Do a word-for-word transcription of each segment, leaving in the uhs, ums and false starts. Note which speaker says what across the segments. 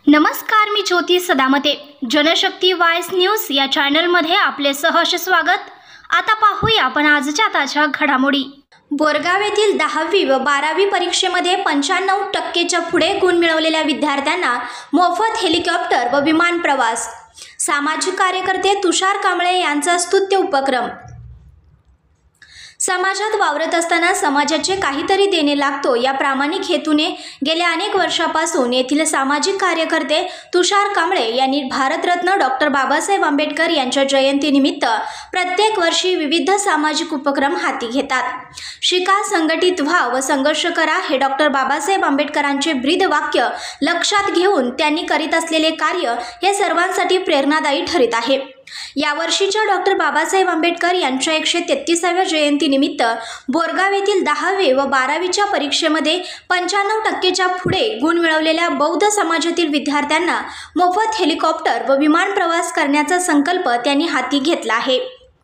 Speaker 1: नमस्कार, मी Jyoti Sadamate. Janshakti voice news या चॅनलमध्ये आपले सहर्ष स्वागत. आता पाहूया आपण आजच्या ताज्या घडामोडी. बोरगाव येथील दहावी व बारावी परीक्षेमध्ये पंच्याण्णव टक्केच्या पुढे गुण मिळवलेल्या विद्यार्थ्यांना मोफत हेलिकॉप्टर व विमान प्रवास. सामाजिक कार्यकर्ते तुषार कांबळे यांचा स्तुत्य उपक्रम. समाजात वावरत असताना समाजाचे काहीतरी देणे लागतो या प्रामाणिक हेतूने गेल्या अनेक वर्षापासून येथील सामाजिक कार्यकर्ते तुषार कांबळे यांनी भारतरत्न डॉक्टर बाबासाहेब आंबेडकर यांच्या जयंतीनिमित्त प्रत्येक वर्षी विविध सामाजिक उपक्रम हाती घेतात. शिका, संघटित व्हा व संघर्ष करा हे डॉक्टर बाबासाहेब आंबेडकरांचे ब्रीद वाक्य लक्षात घेऊन त्यांनी करीत असलेले कार्य हे सर्वांसाठी प्रेरणादायी ठरत आहे. यावर्षीच्या डॉक्टर बाबासाहेब आंबेडकर यांच्या एकशे तेहतीसाव्या जयंतीनिमित्त बोरगाव येथील दहावी व बारावीच्या परीक्षेमध्ये पंच्याण्णव टक्केच्या पुढे गुण मिळवलेल्या बौद्ध समाजातील विद्यार्थ्यांना मोफत हेलिकॉप्टर व विमान प्रवास करण्याचा संकल्प त्यांनी हाती घेतला आहे.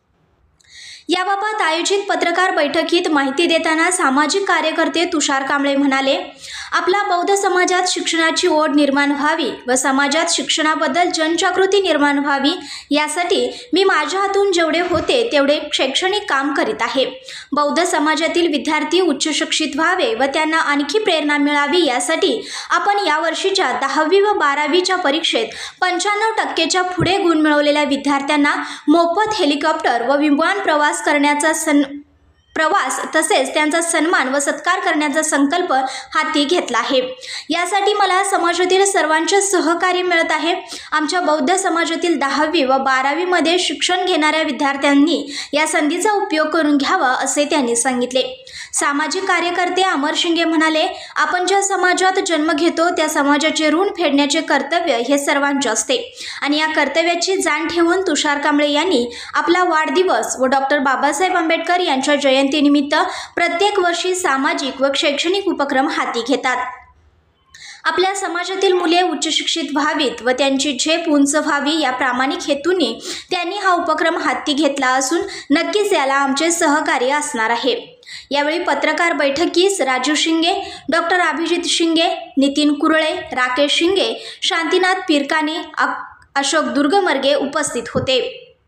Speaker 1: याबाबत आयोजित पत्रकार बैठकीत माहिती देताना सामाजिक कार्यकर्ते तुषार कांबळे म्हणाले, आपला बौद्ध समाजात शिक्षणाची ओढ निर्माण व्हावी व समाजात शिक्षणाबद्दल जनजागृती निर्माण व्हावी यासाठी मी माझ्या हातून जेवढे होते तेवढे शैक्षणिक काम करीत आहे. बौद्ध समाजातील विद्यार्थी उच्च शिक्षित व्हावे व त्यांना आणखी प्रेरणा मिळावी यासाठी आपण यावर्षीच्या दहावी व बारावीच्या परीक्षेत पंच्याण्णव टक्केच्या पुढे गुण मिळवलेल्या विद्यार्थ्यांना मोफत हेलिकॉप्टर व विमान प्रवास करण्याचा सन प्रवास तसेच त्यांचा सन्मान व सत्कार करण्याचा संकल्प हाती घेतला आहे. यासाठी मला समाजातील सर्वांचे सहकार्य मिळत आहे. आमच्या बौद्ध समाजातील दहावी व बारावीमध्ये शिक्षण घेणाऱ्या विद्यार्थ्यांनी या संधीचा उपयोग करून घ्यावा असे त्यांनी सांगितले. सामाजिक कार्यकर्ते अमर शिंगे म्हणाले, आपण ज्या समाजात जन्म घेतो त्या समाजाचे ऋण फेडण्याचे कर्तव्य हे सर्वांचे असते आणि या कर्तव्याची जाण ठेवून तुषार कांबळे यांनी आपला वाढदिवस व डॉक्टर बाबासाहेब आंबेडकर यांच्या जयंतीनिमित्त प्रत्येक वर्षी सामाजिक व शैक्षणिक उपक्रम हाती घेतात. आपल्या समाजातील मुले उच्च शिक्षित व्हावीत व त्यांची झेप उंच व्हावी या प्रामाणिक हेतूने त्यांनी हा उपक्रम हाती घेतला असून नक्कीच याला आमचे सहकार्य असणार आहे. यावेळी पत्रकार बैठकीस राजू शिंगे, डॉक्टर अभिजित शिंगे, नितीन कुरळे, राकेश शिंगे, शांतीनाथ पिरकाने, अशोक दुर्गमर्गे उपस्थित होते.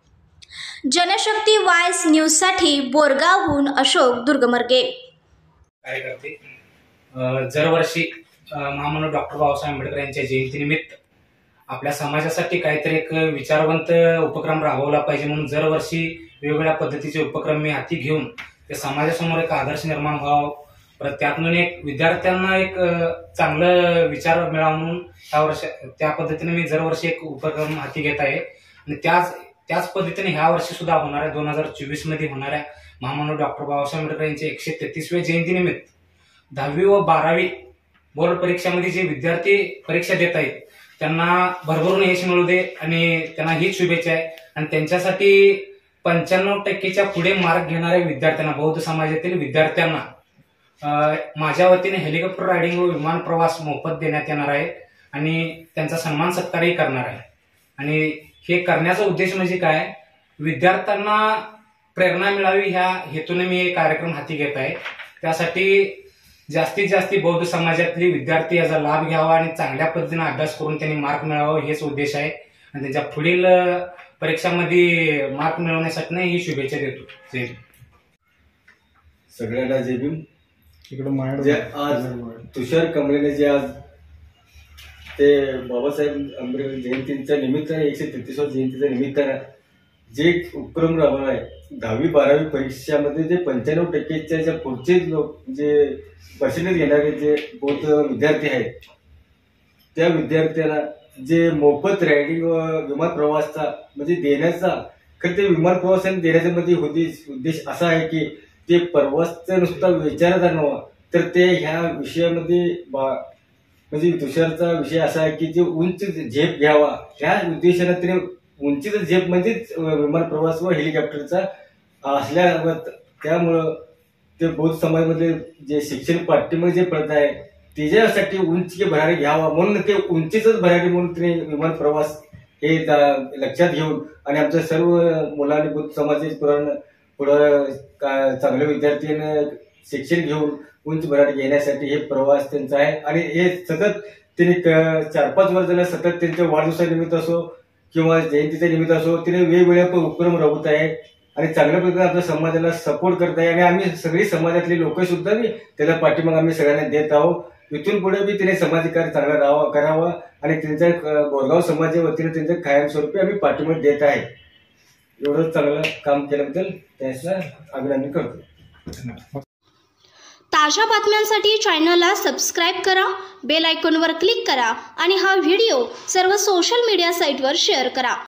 Speaker 1: जनशक्ती वॉइस न्यूजसाठी बोरगावहून अशोक दुर्गमर्गे.
Speaker 2: कार्यकर्ते दरवर्षी महामानव डॉक्टर बाबासाहेब आंबेडकर यांच्या जयंतीनिमित्त आपल्या समाजासाठी काहीतरी एक विचारवंत उपक्रम राबवला पाहिजे म्हणून दरवर्षी वेगवेगळ्या पद्धतीचे उपक्रम मी हाती घेऊन ते समाजासमोर एक आदर्श निर्माण व्हावं, परत त्यातून एक विद्यार्थ्यांना एक चांगलं विचार मिळावा म्हणून त्या वर्ष त्या पद्धतीने मी दरवर्षी एक उपक्रम हाती घेत आहे. आणि त्याच त्याच पद्धतीने ह्या वर्षी सुद्धा होणाऱ्या दोन हजार चोवीस मध्ये होणाऱ्या महामानव डॉक्टर बाबासाहेब आंबेडकर यांच्या एकशे तेहतीसव्या जयंतीनिमित्त दहावी व बारावी बोर्ड परीक्षामध्ये जे विद्यार्थी परीक्षा देत आहेत त्यांना भरभरून यश मिळू दे आणि त्यांना हीच शुभेच्छा आहे. आणि त्यांच्यासाठी पंच्याण्णव टक्केच्या पुढे मार्क घेणाऱ्या विद्यार्थ्यांना, बौद्ध समाजातील विद्यार्थ्यांना माझ्या वतीने हेलिकॉप्टर रायडिंग व विमान प्रवास मोफत देण्यात येणार आहे आणि त्यांचा सन्मान सत्कारही करणार आहे. आणि हे करण्याचा उद्देश म्हणजे काय, विद्यार्थ्यांना प्रेरणा मिळावी ह्या हेतूने मी हे कार्यक्रम हाती घेत आहे. त्यासाठी जास्तीत जास्त बौद्ध समाजातले विद्यार्थी याचा लाभ घ्यावा आणि चांगल्या पद्धतीने अभ्यास करून त्यांनी मार्क मिळावा हेच उद्देश आहे. आणि त्यांच्या पुढील परीक्षांमध्ये मार्क मिळवण्यासाठी ही शुभेच्छा देतो. जय भीम.
Speaker 3: सगळ्यांना जय भीम. जे आज तुषार कांबळेने जे आज ते बाबासाहेब आंबेडकर जयंतीच्या निमित्ताने एकशे तेहतीसव्या जयंतीच्या निमित्तानं जे उपक्रम राबवला आहे, दहावी बारावी परीक्षामध्ये जे पंच्याण्णव टक्केच्या ज्या पुढचे लोक जे पर्सेंटेज घेणारे जे बौद्ध विद्यार्थी आहेत त्या विद्यार्थ्यांना जे मोफत रायडिंग व विमान प्रवासचा म्हणजे देण्याचा, खरं ते विमान प्रवासाने देण्याचा मध्ये उद्देश उद्देश असा आहे की ते प्रवासचा नुसता विचाराचा नव्हा तर ते ह्या विषयामध्ये म्हणजे तुषारचा विषय असा आहे की जे उंच झेप घ्यावा ह्या उद्देशाने ते उंचीचा झेप म्हणजेच विमान प्रवास व हेलिकॉप्टरचा असल्या त्यामुळं ते बौद्ध समाजामध्ये जे शिक्षण पाठ्यक्रम जे प्रथा आहे त्याच्यासाठी उंची भरारी घ्यावा म्हणून ते उंचीच भरारी म्हणून ते विमान प्रवास हे लक्षात घेऊन आणि आमच्या सर्व मुलांनी बौद्ध समाजाचे पुराण पुढं चांगल्या विद्यार्थ्यांना शिक्षण घेऊन उंच भरारी घेण्यासाठी हे प्रवास त्यांचा आहे. आणि हे सतत तिने क- चार पाच वर्ष झालं सतत त्यांच्या वाढदिवसानिमित्त असो किंवा जयंतीच्या निमित्त असो तिने वेगवेगळे उपक्रम राबवत आहे आणि चांगल्या प्रकारे आपल्या समाजाला सपोर्ट करत आहे आणि आम्ही सगळी समाजातली लोक सुद्धा बी त्याला पाठिंबा आम्ही सगळ्यांना देत आहोत। इथून पुढे बी तिने सामाजिक कार्य चांगलं राहावं करावं आणि त्यांच्या अं, बोरगाव समाजाच्या वतीने त्यांच्या कायमस्वरूपी आम्ही पाठिंबा देत आहे। एवढं चांगलं काम केल्याबद्दल त्यांचं अभिनंदन करतो।
Speaker 1: ताज्या बातम्यांसाठी चॅनलला सबस्क्राईब करा, बेल आयकॉनवर क्लिक करा आणि हा व्हिडिओ सर्व सोशल मीडिया साईटवर शेअर करा।